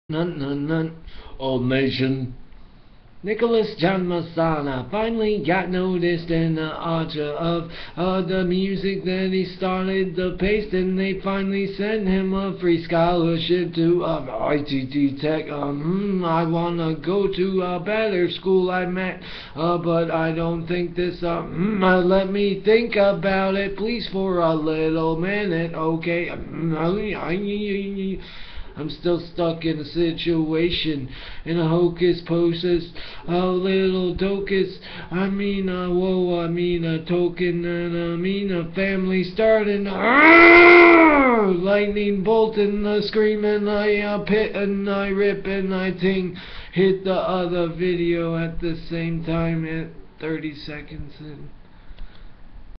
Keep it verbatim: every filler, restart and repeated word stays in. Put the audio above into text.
None, none, none. Old nation. Nicholas John Messana finally got noticed in the archer of uh, the music that he started the paste, and they finally sent him a free scholarship to uh, I T T Tech. Um, hmm, I wanna go to a better school I met, uh, but I don't think this. Uh, hmm, uh, let me think about it, please, for a little minute. Okay. I'm still stuck in a situation, in a hocus pocus, a little docus, I mean a whoa, I mean a token, and I mean a family starting, argh! Lightning bolting, uh, screaming, I uh, pit and I rip and I ting, hit the other video at the same time at thirty seconds in.